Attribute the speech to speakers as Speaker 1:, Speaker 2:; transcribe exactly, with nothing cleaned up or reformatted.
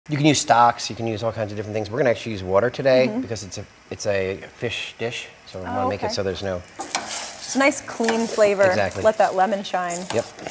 Speaker 1: You can use stocks, you can use all kinds of different things. We're gonna actually use water today
Speaker 2: Mm-hmm.
Speaker 1: because it's a it's a fish dish, so we
Speaker 2: Oh,
Speaker 1: wanna make
Speaker 2: okay.
Speaker 1: it so there's no...
Speaker 2: It's a nice clean flavor.
Speaker 1: Exactly.
Speaker 2: Let that lemon shine.
Speaker 1: Yep.